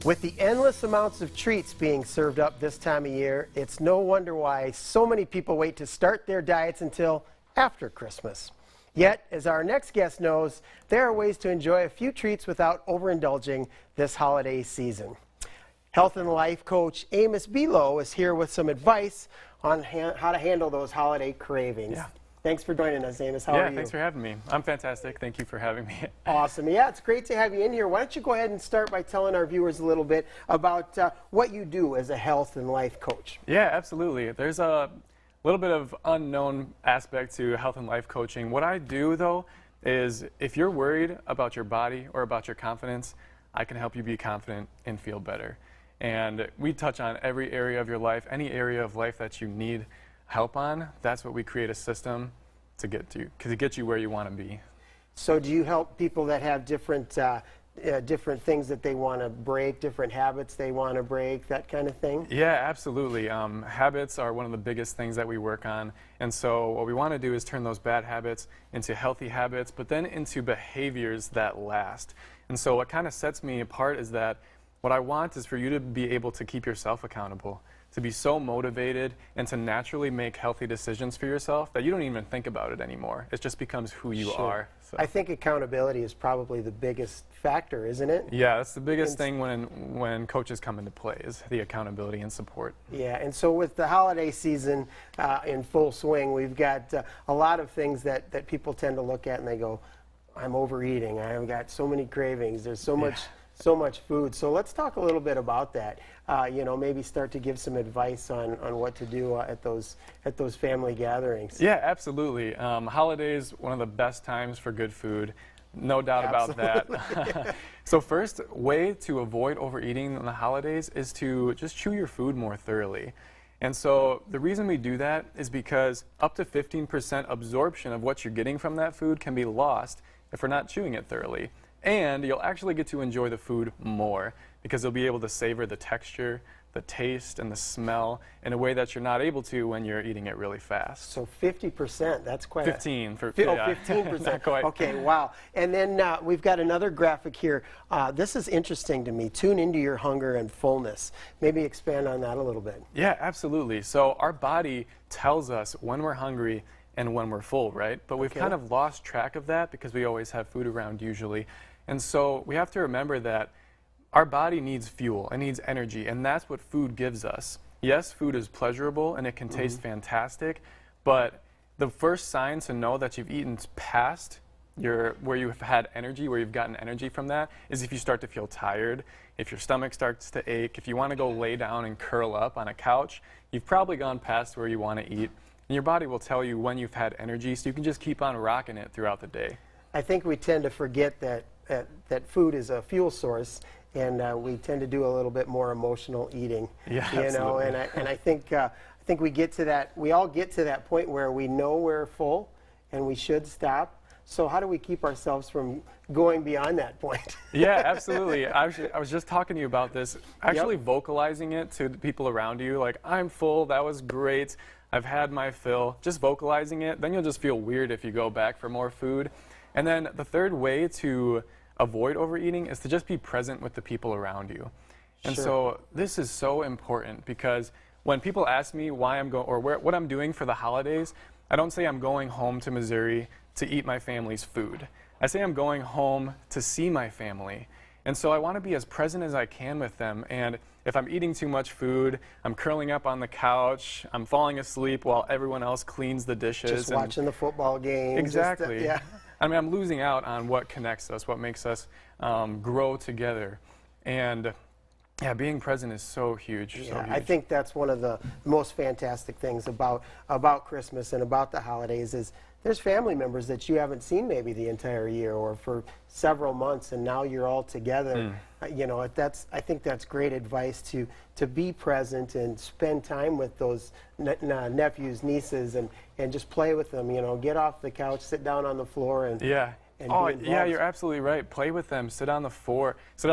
With the endless amounts of treats being served up this time of year, it's no wonder why so many people wait to start their diets until after Christmas. Yet, as our next guest knows, there are ways to enjoy a few treats without overindulging this holiday season. Health and life coach Amos Below is here with some advice on how to handle those holiday cravings. Yeah. Thanks for joining us, Amos. How are you? Yeah, thanks for having me. I'm fantastic. Thank you for having me. Awesome. Yeah, it's great to have you in here. Why don't you go ahead and start by telling our viewers a little bit about what you do as a health and life coach. Yeah, absolutely. There's a little bit of unknown aspect to health and life coaching. What I do, though, is if you're worried about your body or about your confidence, I can help you be confident and feel better. And we touch on every area of your life, any area of life that you need help on. That's what we create a system to get you where you want to be. So do you help people that have different different things that they want to break, different habits they want to break, that kind of thing? Yeah, absolutely. Habits are one of the biggest things that we work on. And so what we want to do is turn those bad habits into healthy habits, but then into behaviors that last. And so what kind of sets me apart is that what I want is for you to be able to keep yourself accountable, to be so motivated and to naturally make healthy decisions for yourself that you don't even think about it anymore. It just becomes who you are. So. I think accountability is probably the biggest factor, isn't it? Yeah, that's the biggest thing when coaches come into play, is the accountability and support. Yeah, and so with the holiday season in full swing, we've got a lot of things that people tend to look at and they go, I'm overeating, I've got so many cravings, there's so much food. So let's talk a little bit about that. You know, maybe start to give some advice on what to do at those family gatherings. Yeah, absolutely. Holidays, one of the best times for good food. No doubt about that. So first way to avoid overeating on the holidays is to just chew your food more thoroughly. And so the reason we do that is because up to 15% absorption of what you're getting from that food can be lost if we're not chewing it thoroughly. And you'll actually get to enjoy the food more because you'll be able to savor the texture, the taste, and the smell in a way that you're not able to when you're eating it really fast. So 50%, that's quite 15 Oh, 15%. Not quite. Okay, wow. And then we've got another graphic here. This is interesting to me. Tune into your hunger and fullness. Maybe expand on that a little bit. Yeah, absolutely. So our body tells us when we're hungry and when we're full, right? But we've kind of lost track of that because we always have food around usually. And so we have to remember that our body needs fuel, it needs energy, and that's what food gives us. Yes, food is pleasurable and it can taste fantastic, but the first sign to know that you've eaten past where you've had energy, where you've gotten energy from that, is if you start to feel tired, if your stomach starts to ache, if you want to go lay down and curl up on a couch, you've probably gone past where you want to eat. And your body will tell you when you've had energy, so you can just keep on rocking it throughout the day. I think we tend to forget that food is a fuel source, and we tend to do a little bit more emotional eating. Yeah, you know, and I think we get to that. We all get to that point where we know we're full, and we should stop. So how do we keep ourselves from going beyond that point? Yeah, absolutely. I was just talking to you about this. Actually vocalizing it to the people around you, like, I'm full, that was great, I've had my fill. Just vocalizing it, then you'll just feel weird if you go back for more food. And then the third way to avoid overeating is to just be present with the people around you. And so this is so important because when people ask me why I'm going or what I'm doing for the holidays, I don't say I'm going home to Missouri to eat my family's food. I say I'm going home to see my family. And so I want to be as present as I can with them. And if I'm eating too much food, I'm curling up on the couch, I'm falling asleep while everyone else cleans the dishes. Just watching the football game. Exactly. Just, I mean, I'm losing out on what connects us, what makes us grow together. And yeah, being present is so huge. Yeah, so huge. I think that's one of the most fantastic things about Christmas and about the holidays is there's family members that you haven't seen maybe the entire year or for several months, and now you're all together. You know, I think that's great advice to be present and spend time with those nephews, nieces, and just play with them. You know, get off the couch, sit down on the floor, and yeah, you're absolutely right. Play with them. Sit on the floor.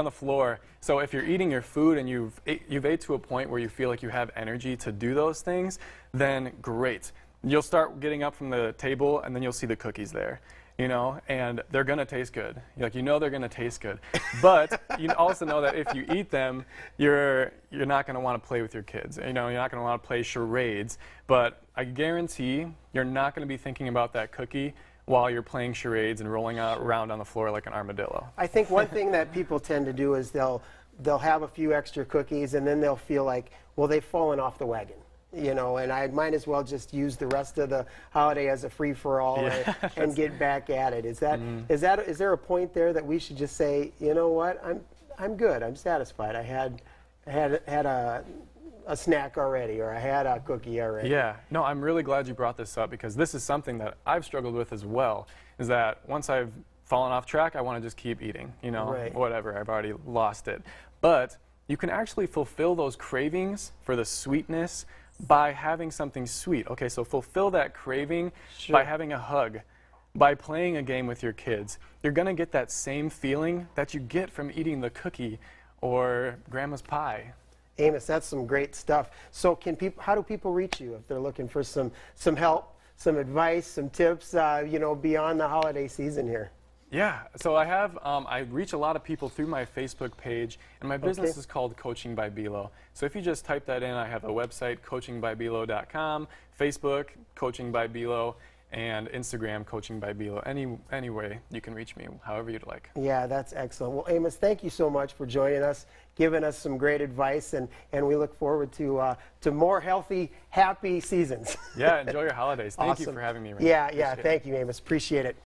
So if you're eating your food and you've ate to a point where you feel like you have energy to do those things, then great. You'll start getting up from the table, and then you'll see the cookies there. you know, and they're going to taste good. Like, you know they're going to taste good. But you also know that if you eat them, you're not going to want to play with your kids. You know, you're not going to want to play charades. But I guarantee you're not going to be thinking about that cookie while you're playing charades and rolling around on the floor like an armadillo. I think one thing that people tend to do is they'll have a few extra cookies, and then they'll feel like, well, they've fallen off the wagon. You know, and I might as well just use the rest of the holiday as a free-for-all and get back at it. Is there a point there that we should just say, you know what, I'm good, I'm satisfied. I had a snack already, or I had a cookie already. Yeah, no, I'm really glad you brought this up, because this is something that I've struggled with as well. Is that once I've fallen off track, I want to just keep eating. You know, whatever, I've already lost it. But you can actually fulfill those cravings for the sweetness by having something sweet. Okay, so fulfill that craving by having a hug, by playing a game with your kids. You're going to get that same feeling that you get from eating the cookie or grandma's pie. Amos, that's some great stuff. So how do people reach you if they're looking for some help, some advice, some tips, you know, beyond the holiday season here? Yeah, so I reach a lot of people through my Facebook page, and my business is called Coaching by Bilo. So if you just type that in, I have a website, coachingbybilo.com, Facebook, Coaching by Bilo, and Instagram, Coaching by Bilo. Any way you can reach me, however you'd like. Yeah, that's excellent. Well, Amos, thank you so much for joining us, giving us some great advice, and we look forward to more healthy, happy seasons. Yeah, enjoy your holidays. Thank you for having me. Ray. Yeah, thank you, Amos. Appreciate it.